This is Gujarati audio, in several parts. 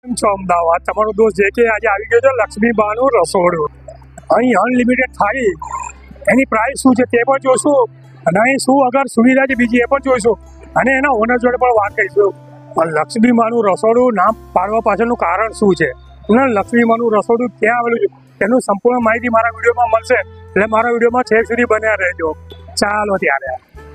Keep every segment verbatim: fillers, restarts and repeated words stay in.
છો અમદાવાદ તમારો દોસ્ત જે કે આજે આવી ગયો છે લક્ષ્મીબાનું રસોડું. અહીં અનલિમિટેડ થાળી એની પ્રાઇસ શું છે તે પણ જોઈશું અને અહીં શું અગર સુવિધા છે બીજી એ પણ જોઈશું અને એના ઓનર જોડે પણ વાત કરીશું. લક્ષ્મીબાનું રસોડું નામ પાડવા પાછળનું કારણ શું છે અને લક્ષ્મીબાનું રસોડું ક્યાં આવેલું છે તેનું સંપૂર્ણ માહિતી મારા વિડીયોમાં મળશે, એટલે મારા વિડીયોમાં છેક સુધી બન્યા રહેજો. ચાલો ત્યારે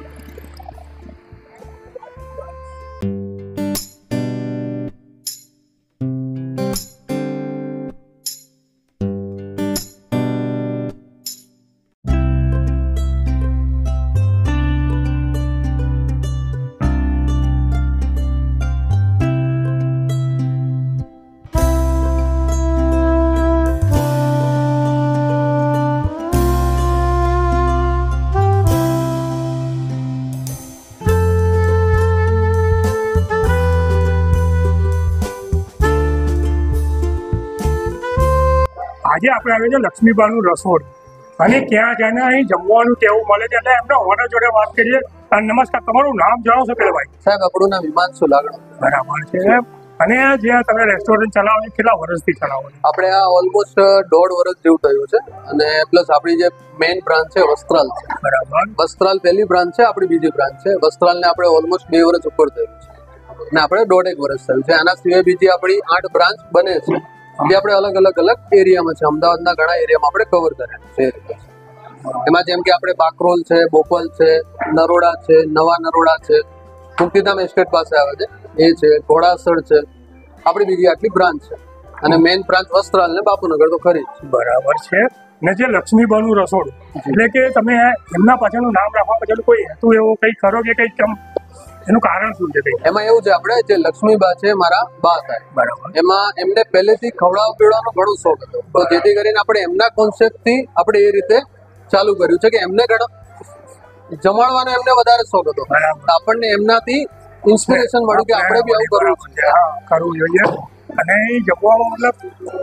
આજે આપણે આવ્યા છે લક્ષ્મીબાનું રસોડું અને ક્યાં જઈને અહીં જમવાનું કેવું મળે છે એટલે એમના ઓનર જોડે વાત કરીએ. નમસ્કાર, તમારું નામ જણાવશો પેલા ભાઈ? સાહેબ, આપણું નામ હિમાંશુ લાગણો. બરાબર છે. અને જે તમે રેસ્ટોરન્ટ ચલાવો છો કેટલા વર્ષથી ચલાવો છો? આપણે આ ઓલમોસ્ટ દોઢ વર્ષ જેવું થયું છે અને પ્લસ આપણી જે મેઇન બ્રાન્ચ છે વસ્ત્રાલ છે. બરાબર. વસ્ત્રાલ પહેલી બ્રાન્ચ છે, આપણી બીજી બ્રાન્ચ છે. વસ્ત્રાલને આપણે ઓલમોસ્ટ બે વર્ષ ઉપર થયું છે અને આપણે દોઢેક વર્ષ થયું છે. આના સિવાય બીજી આપણી આઠ બ્રાન્ચ બને છે જે આપણે અલગ અલગ અલગ એરિયામાં છે. અમદાવાદના ઘણા એરિયામાં આપણે કવર કરેલું છે. એમાં જેમ કે આપણે બાકરોલ છે, બોપલ છે, નરોડા છે, નવા નરોડા છે, મુક્તિધામ એસ્ટેટ પાસે આવે છે એ છે, ઘોડાસર છે, આપણી બીજી આટલી બ્રાન્ચ છે અને મેઇન બ્રાન્ચ વસ્ત્રાલ ને બાપુનગર તો ખરી છે. બરાબર છે. ને જે લક્ષ્મીબાનું રસોડું એટલે કે તમે એમના પાછળનું નામ રાખવા પાછળ કોઈ હેતુ એવો કઈ ખરો કે કઈ કેમ એનું કારણ શું છે? એમાં એવું છે, આપણે જે લક્ષ્મીબા છે મારા બા થાય. બરાબર. એમાં એમને પહેલેથી ખવડાવવા પીવડાવવાનો ઘણો શોખ હતો, તો જેથી કરીને આપણે એમના કોન્સેપ્ટ થી આપણે એ રીતે ચાલુ કર્યું છે કે એમને ઘણો જમાડવાનો એમને વધારે શોખ હતો. આપણને એમનાથી ઇન્સ્પિરેશન મળ્યું કે આપણે બી આવું કરવું છે, કરવું જોઈએ. અને એ જમવામાં મતલબ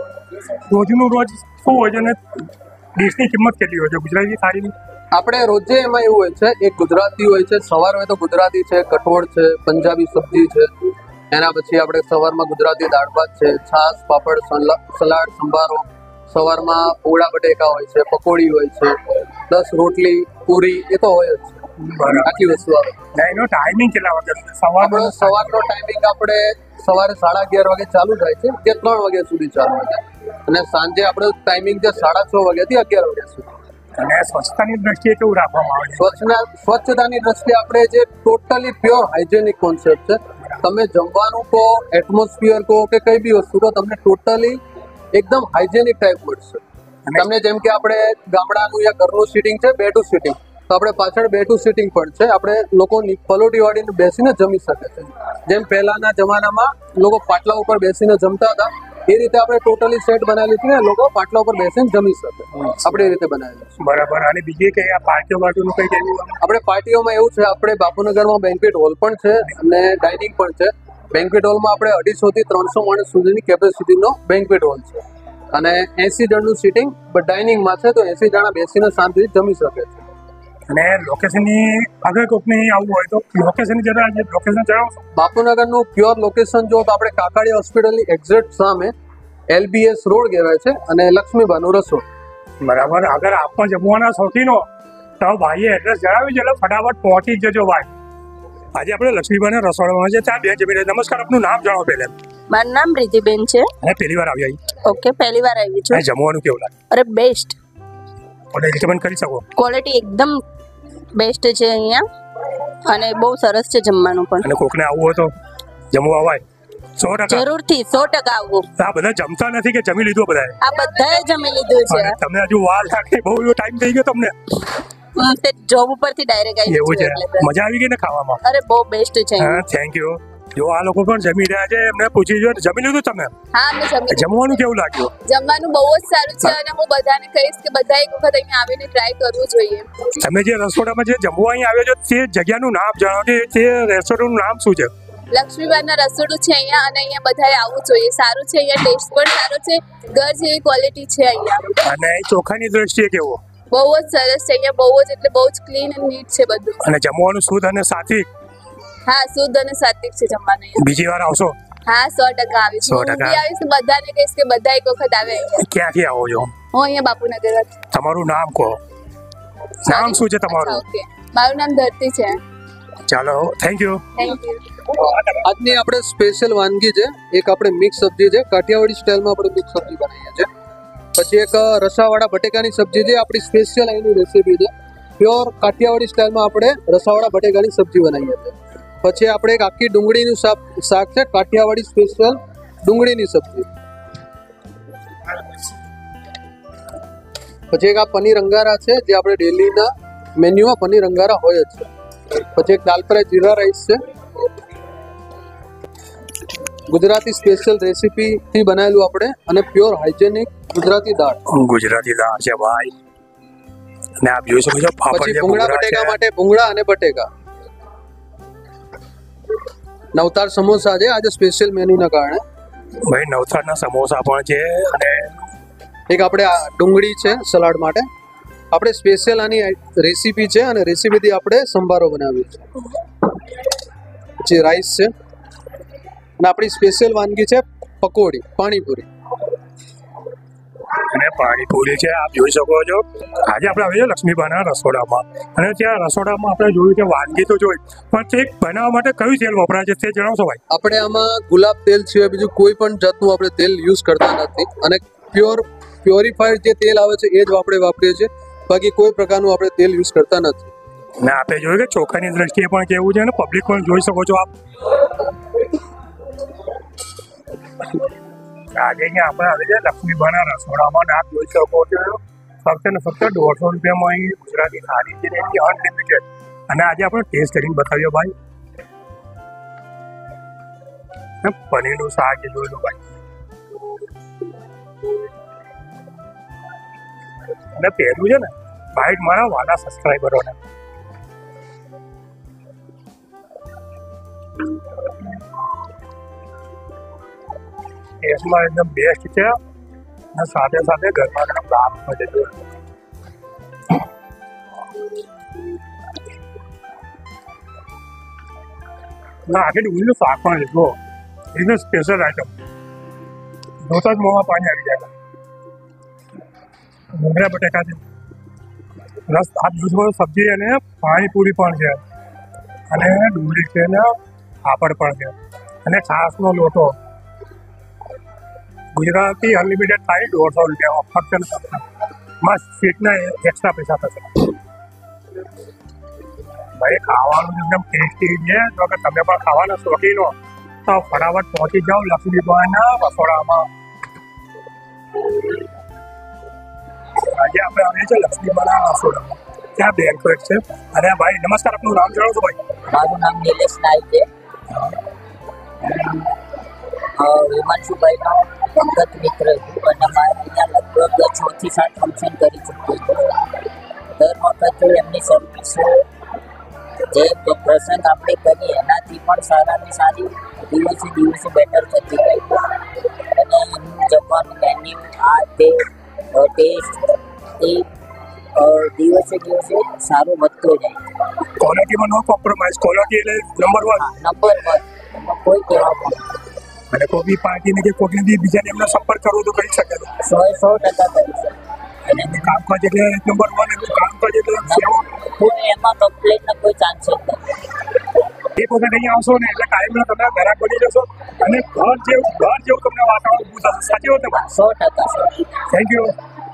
રોજનું રોજ શું હોય છે અને ડીશની કિંમત કેટલી હોય છે ગુજરાતી થાળીની? આપણે રોજે એમાં એવું હોય છે, એક ગુજરાતી હોય છે, સવાર હોય તો ગુજરાતી છે, કઠોળ છે, પંજાબી સબ્જી છે. એના પછી આપણે સવારમાં ગુજરાતી દાળ ભાત છે, છાશ, પાપડ, સલાડ, સંભારો. સવારમાં પોળા બટેકા હોય છે, પકોડી હોય છે, પ્લસ રોટલી, પૂરી એ તો હોય જ છે. આટલી વસ્તુ આવે. એનો ટાઈમિંગ કેટલા વાગે? સવારનો સવારનો ટાઈમિંગ આપણે સવારે સાડા અગિયાર વાગે ચાલુ થાય છે કે ત્રણ વાગ્યા સુધી ચાલુ થાય છે અને સાંજે આપણો ટાઈમિંગ છે સાડા છ વાગ્યાથી અગિયાર વાગ્યા સુધી. અને સ્વચ્છતાની દ્રષ્ટિએ કેવું રાખવામાં આવે છે? સ્વચ્છના સ્વચ્છતાની દ્રષ્ટિએ આપણે જે ટોટલી પ્યોર હાઇજેનિક કોન્સેપ્ટ છે. તમે જમવાનું કહો, એટમોસ્ફિયર કહો કે કઈ બી વસ્તુ કહો, તમને ટોટલી એકદમ હાઇજેનિક ટાઈપ મળશે. તમને જેમ કે આપણે ગામડાનું યા ઘરનું સીટિંગ છે, બે ટુ સીટિંગ, તો આપણે પાછળ બે ટુ સીટિંગ પણ છે. આપણે લોકોની પલોટી વાળીને બેસીને જમી શકે છે. જેમ પહેલાના જમાનામાં લોકો પાટલા ઉપર બેસીને જમતા હતા એ રીતે આપણે ટોટલી સેટ બનાવેલી છે ને લોકો પાટલા ઉપર બેસીને જમી શકે, આપણે એ રીતે બનાવેલી છે. બરાબર. અને બીજી કઈ આ પાર્ટીઓ બાજુનું કઈ કેવું? આપણે પાર્ટીઓમાં એવું છે, આપણે બાપુનગરમાં બેન્ક્વેટ હોલ પણ છે અને ડાઇનિંગ પણ છે. બેન્ક્વેટ હોલમાં આપણે અઢીસો થી ત્રણસો માણસ સુધીની કેપેસિટીનો બેન્ક્વેટ હોલ છે અને એસી જણનું સીટિંગ ડાઇનિંગમાં છે, તો એસી જણા બેસીને શાંતિથી જમી શકે છે. અને લોકેશનની આગળ કોઈકને આવવું હોય તો લોકેશનની જરા લોકેશન જણાવશો? બાપુનગરનું પ્યોર લોકેશન જો તો આપણે કાકાડી હોસ્પિટલની એક્ઝેક્ટ સામે એલબીએસ રોડ કહેવાય છે અને લક્ષ્મીબાનું રસોડ. બરાબર. અગર આપવા જમવાના શોખીનો તો ભાઈએ એડ્રેસ જણાવી છે એટલે ફટાફટ પહોંચી જજો ભાઈ. આજે આપણે લક્ષ્મીબાના રસોડામાં છે, ત્યાં બે જમી રહ્યા. નમસ્કાર, આપનું નામ જણાવો પહેલા. મારું નામ રીતિબેન છે. અને પહેલી વાર આવી? ઓકે, પહેલી વાર આવી છું. જમવાનું કેવું લાગે? અરે બેસ્ટ. રિકમેન્ડ કરી શકો? ક્વોલિટી એકદમ બેસ્ટ છે અહીંયા અને બહુ સરસ છે જમવાનું પણ. અને કોકને આવવું હોય તો જમવા અવાય? સો ટકા જરૂરથી સો ટકા આવવું. આ બધા જમતા નથી કે જમી લીધું? બધા આ બધાએ જમી લીધું છે. તમને હજુ વાર લાગે, બહુ ટાઈમ થઈ ગયો તમને? તે જોબ ઉપરથી ડાયરેક્ટ આવી એવું છે? મજા આવી ગઈ ને ખાવામાં? અરે બહુ બેસ્ટ છે. હા, થેન્ક યુ. જો આ લોકો પણ જમી રહ્યા છે, એમને પૂછી જો જમી લીધું તમે? હા, મેં જમી. જમવાનું કેવું લાગ્યું? જમવાનું બહુ જ સારું છે અને હું બધાને કહીશ કે બધા એક વખત અહીંયા આવીને ટ્રાય કરવું જોઈએ. તમે જે રસોડામાં જે જમવા અહીં આવ્યો છો તે જગ્યાનું નામ જણાવો કે તે રેસ્ટોરન્ટનું નામ શું છે? લક્ષ્મીબાના રસોડું છે અહીંયા અને અહીંયા બધાએ આવવું જોઈએ. સારું છે, અહીંયા ટેસ્ટ પણ સારો છે, ઘર જેવી ક્વોલિટી છે અહીંયા. અને ચોખાની દ્રષ્ટિએ કેવો? બહુ જ સરસ છે અહીંયા, બહુ જ એટલે બહુ જ ક્લીન એન્ડ નીટ છે બધું. અને જમવાનું શુદ્ધ અને સાત્વિક? હા, શુદ્ધ અને સાત્વિક છે જમવાનું. બીજી વાર આવશો? હા સો ટકા આવીશ સો હું ટકા. બી આવીશ તો બધાને કહીશ કે બધા એક વખત આવે અહીંયા. ક્યાંથી આવો છો? હું અહીંયા બાપુનગર જ. તમારું નામ કહો. નામ શું છે તમારું? અચ્છા, ઓકે. મારું નામ ધરતી છે. ચાલો, થેન્ક યુ. Thank you. આજની આપણે સ્પેશિયલ વાનગી છે, એક આપણે મિક્સ સબ્જી છે, કાઠિયાવાડી સ્ટાઇલમાં આપણે મિક્સ સબ્જી બનાવીએ છીએ. પછી એક રસાવાળા બટેકાની સબ્જી છે, આપણી સ્પેશિયલ અહીંની રેસીપી છે. પ્યોર કાઠિયાવાડી સ્ટાઇલમાં આપણે રસાવાળા બટેકાની સબ્જી બનાવીએ છીએ. પછી આપણે એક આખી ડુંગળીનું શાક શાક છે, કાઠિયાવાડી સ્પેશિયલ ડુંગળીની સબ્જી. પછી એક આ પનીર અંગારા છે, જે આપણે ડેલીના મેન્યુમાં પનીર અંગારા હોય જ છે. પછી એક દાલ ફ્રાય જીરા રાઈસ છે, ગુજરાતી સ્પેશિયલ રેસીપી થી બનાવેલું આપણે, અને પ્યોર હાઇજેનિક ગુજરાતી દાળ. ગુજરાતી દાળ છે ભાઈ. અને આપ જોઈ શકો છો પાપડ પછી છે, ભૂંગળા ભૂંગળા બટેકા છે. માટે ભૂંગળા અને બટેકા. નવતાર સમોસા છે આજે સ્પેશિયલ મેન્યુના કારણે. ભાઈ નવતારના સમોસા પણ છે. અને એક આપણે આ ડુંગળી છે સલાડ માટે. આપણે સ્પેશિયલ આની રેસીપી છે, અને રેસીપીથી આપણે સંભારો બનાવ્યો છે. પછી રાઈસ છે, અને આપણી સ્પેશિયલ વાનગી છે પકોડી, પાણીપુરી. અને પાણીપુરી છે, આપ જોઈ શકો છો. આજે આપણે આવીએ લક્ષ્મીબાના રસોડામાં, અને ત્યાં રસોડામાં આપણે જોયું કે વાનગી તો જોઈ, પણ તે બનાવવા માટે કયું તેલ વપરાય છે તે જણાવશો ભાઈ? આપણે આમાં ગુલાબ તેલ સિવાય બીજું કોઈ પણ જાતનું આપણે તેલ યુઝ કરતા નથી, અને પ્યોર પ્યોરિફાઈડ જે તેલ આવે છે એ જ આપણે વાપરીએ છીએ. બાકી કોઈ પ્રકારનું આપણે તેલ યુઝ કરતા નથી. ને આપણે જોયું કે ચોખાની દ્રષ્ટિએ પણ કેવું છે, અને પબ્લિક પણ જોઈ શકો છો આપ. આજે અહીંયા આપણે આવી છે લક્ષ્મીબાના રસોડામાં, આપ જોઈ શકો છો ફક્ત ને ફક્ત દોઢસો રૂપિયામાં અહીં ગુજરાતી થાળી છે, એની અનલિમિટેડ. અને આજે આપણે ટેસ્ટ કરીને બતાવ્યો ભાઈ. ને પનીરનું શાક એ જોઈ લો ભાઈ. અને પહેલું છે ને બાઈટ મારા વાલા સબસ્ક્રાઈબરોને. ટેસ્ટમાં એકદમ બેસ્ટ છે, અને સાથે સાથે ગરમા ગરમ દાળ મજે જો. આખી ડુંગળીનું શાક પણ છે જો, એકદમ સ્પેશિયલ આઈટમ. જોતા જ મોંમાં પાણી આવી જાય. ભૂંગળા બટેકા છે, પ્લસ આ દૂધમાં સબ્જી અને પાણીપુરી પણ છે, અને ડુંગળી છે, ને પાપડ પણ છે, અને છાશનો લોટો. ગુજરાતી અનલિમિટેડ થાય દોઢસો રૂપિયા ફક્ત ને ફક્ત. મસ્ત સીટના એક્સ્ટ્રા પૈસા થશે ભાઈ. ખાવાનું એકદમ ટેસ્ટી છે, તો કે તમે પણ ખાવાના શોખીન હો તો ફટાફટ પહોંચી જાઓ લક્ષ્મીબાના રસોડામાં. આજે આપણે આવીએ છીએ લક્ષ્મીબાના રસોડામાં, ત્યાં બેન્ક્વેટ છે. અને ભાઈ નમસ્કાર, આપનું નામ જણાવશો ભાઈ? મારું નામ નિલેશ નાઈક છે. હિમાંશુભાઈનો અંગત મિત્ર છું, અને મારે અહીંયા લગભગ છ થી સાત ફંક્શન કરી ચૂક્યું છું. દર વખતે એમની સર્વિસ જે પ્રસંગ આપણે કરીએ એનાથી પણ સારામાં સારી દિવસે દિવસે બેટર થતી જાય, અને એમનું જમવાનું મેન્યુ આ તે ટેસ્ટ એ દિવસે દિવસે સારું વધતો જાય. ક્વોલિટીમાં નો કોમ્પ્રોમાઇઝ, ક્વોલિટી એટલે નંબર વન. નંબર વન, એમાં કોઈ કહેવા પણ. અને કોઈ બી પાર્ટીને કે કોઈને બી બીજાને એમનો સંપર્ક કરવો તો કરી શકે. સો સો ટકા કરી શકે. અને એમનું કામકાજ એટલે નંબર વન, એમનું કામકાજ એટલે સેવા. કોઈ એમાં કમ્પ્લેનનો કોઈ ચાન્સ જ નથી. એક વખત અહીંયા આવશો ને એટલે કાયમના તમે ગ્રાહક બની જશો, અને ઘર જેવું ઘર જેવું તમને વાતાવરણ ઊભું થશે. સાચી વાત ને ભાઈ? સો ટકા સો. Thank you.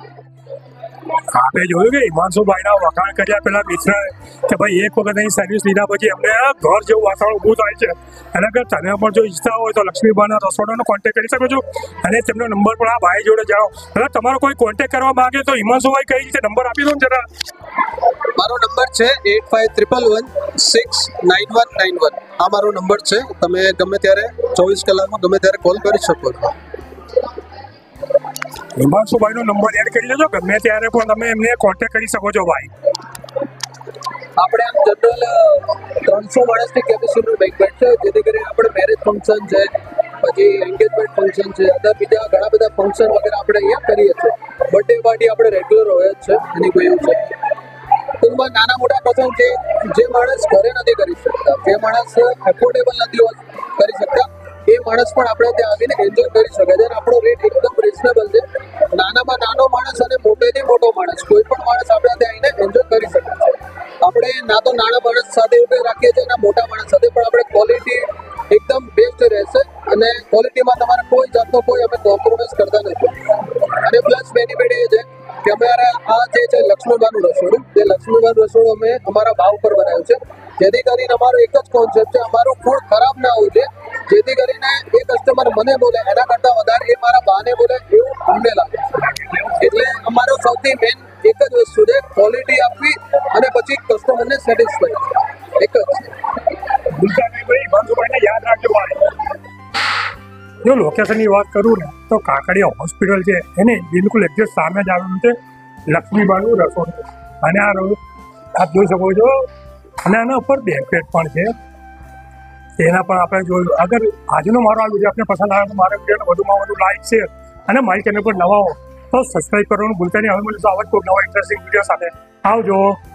આપણે જોયું કે હિમાંશુભાઈના વખાણ કર્યા પેલા મિત્ર કે ભાઈ એક વખત અહીં સર્વિસ લીધા પછી એમને ઘર જેવું વાતાવરણ ઊભું થાય છે. અને કે તમે પણ જો ઈચ્છતા હોય તો લક્ષ્મીબાના રસોડાનો કોન્ટેક્ટ કરી શકો છો, અને તેમનો નંબર પણ આ ભાઈ જોડે જાઓ. હવે તમારો કોઈ કોન્ટેક્ટ કરવા માંગે તો હિમાંશુભાઈ કઈ રીતે નંબર આપી દો ને જરા? મારો નંબર છે eight five triple one six nine one nine one. આ મારો નંબર છે. તમે ગમે ત્યારે ચોવીસ કલાકમાં ગમે ત્યારે કોલ કરી શકો છો. હિમાંશુભાઈનો નંબર એડ કરી લેજો, ગમે ત્યારે પણ તમે એમને કોન્ટેક્ટ કરી શકો છો ભાઈ. આપણે આમ જનરલ ત્રણસો માણસની કેપેસિટીનું બેન્ક્વેટ છે, જેથી કરીને આપણે મેરેજ ફંક્શન છે, પછી એન્ગેજમેન્ટ ફંક્શન છે, અદર બીજા ઘણા બધા ફંક્શન વગેરે આપણે અહીંયા કરીએ છીએ. બર્થડે પાર્ટી આપણે રેગ્યુલર હોય જ છે, એની કોઈ એવું છે. ટૂંકમાં નાના મોટા પ્રસંગ છે જે માણસ ઘરે નથી કરી શકતા, જે માણસ એફોર્ડેબલ નથી કરી શકતા, એ માણસ પણ આપણે ત્યાં આવીને એન્જોય કરી શકે છે અને આપણો રેટ એકદમ રિઝનેબલ છે. નાનામાં નાનો માણસ અને મોટેથી મોટો માણસ કોઈ પણ માણસ આપણે ત્યાં આવીને એન્જોય કરી શકે છે. આપણે ના તો નાના માણસ સાથે ઉભે રાખીએ છીએ ના મોટા માણસ સાથે, પણ આપણે ક્વોલિટી એકદમ બેસ્ટ રહેશે અને ક્વોલિટીમાં તમારે કોઈ જાતનો કોઈ અમે કોમ્પ્રોમાઇઝ કરતા નથી. અને પ્લસ બેનિફિટ એ છે કે અમારા આ જે છે લક્ષ્મીબાનું રસોડું, જે લક્ષ્મીબાનું રસોડું અમે અમારા ભાવ પર બનાવ્યું છે, જેથી કરીને અમારો એક જ કોન્સેપ્ટ છે, અમારું ફૂડ ખરાબ ના હોવું જોઈએ, જેથી કરીને એ કસ્ટમર મને બોલે એના કરતાં વધારે એ મારા બાને બોલે એવું અમને લાગે છે. એટલે અમારો સૌથી મેઇન એક જ વસ્તુ છે, ક્વોલિટી આપવી અને પછી કસ્ટમરને સેટિસ્ફાઈ એક જ છે. ગુલજારભાઈ ભાઈ યાદ રાખજો ભાઈ. જો લોકેશનની વાત કરું ને તો કાકડિયા હોસ્પિટલ છે એને બિલકુલ એક્ઝેક્ટ સામે જ આવેલું છે લક્ષ્મીબાનું રસોડું. અને આ આપ જોઈ શકો છો અને આના ઉપર બેન્કેટ પણ છે, તેના પણ આપણે જોયું. અગર આજનો મારો આ વિડીયો આપને પસંદ આવે તો મારા વિડીયોને વધુમાં વધુ લાઈક શેર અને મારી ચેનલ પર નવા હો તો સબસ્ક્રાઈબ કરવાનું ભૂલતા નહીં. હવે મળીશું આવા જ કોઈ નવા ઇન્ટરેસ્ટિંગ વિડીયો સાથે. આવજો.